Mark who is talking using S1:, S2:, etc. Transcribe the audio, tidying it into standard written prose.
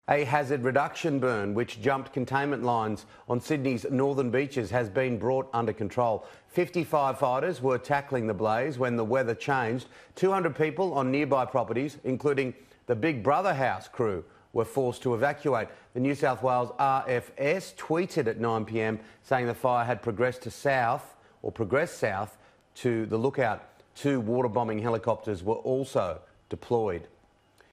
S1: A hazard reduction burn which jumped containment lines on Sydney's northern beaches has been brought under control. 50 firefighters were tackling the blaze when the weather changed. 200 people on nearby properties, including the Big Brother house crew, were forced to evacuate. The New South Wales RFS tweeted at 9 p.m. saying the fire had progressed south to the lookout. 2 waterbombing helicopters were also deployed.